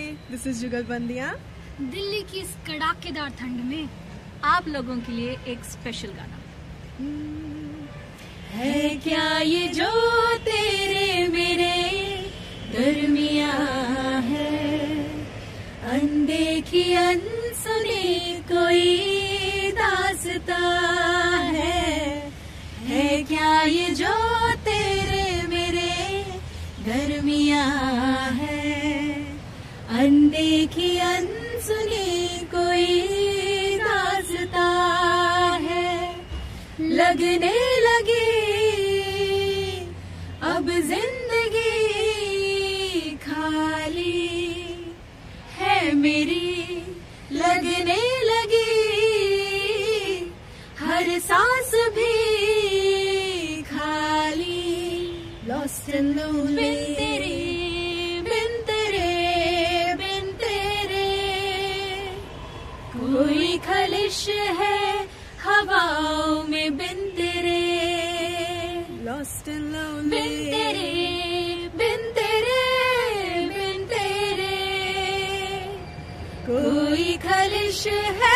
This is जुगलबंदियाँ। Delhi की इस कड़ाकेदार ठंड में आप लोगों के लिए एक स्पेशल गाना है क्या ये जो तेरे मेरे दरमिया है, अनदेखी अनसुनी कोई दास्ता है क्या ये जो तेरे मेरे दरमिया है, अनदेखी अनसुनी कोई दास्ता है। लगने लगी अब जिंदगी खाली है मेरी, लगने लगी हर सांस भी खाली। Lost and lonely बिन तेरे बिन तेरे कोई खलिश है हवाओं में बिन तेरे। Lost and lonely बिन तेरे बिन तेरे बिन तेरे कोई खलिश है